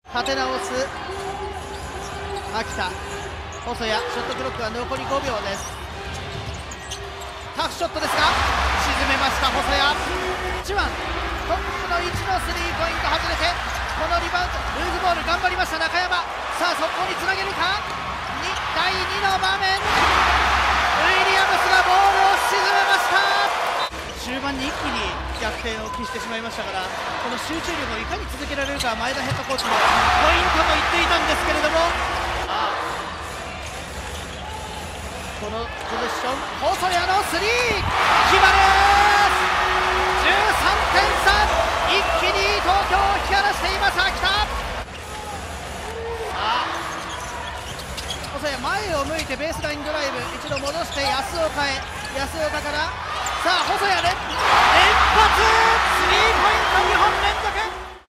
立て直す秋田。細谷、ショットクロックは残り5秒です。タフショットですが沈めました細谷。1番トップの1のスリーポイント外れて、このリバウンドルーズボール頑張りました中山。さあ速攻につなげるか。第2の場面、ウィリアムスがボールを沈めました。終盤に一気に逆転を喫してしまいましたから、この集中力をいかに続けられるか、前田ヘッドコーチもポイントと言っていたんですけれども、このポジション細谷のスリー決まる。13点差、一気に東京を引き離しています秋田。細谷前を向いてベースラインドライブ、一度戻して安岡へ。安岡からさあ細谷連発スリーポイント2本連続。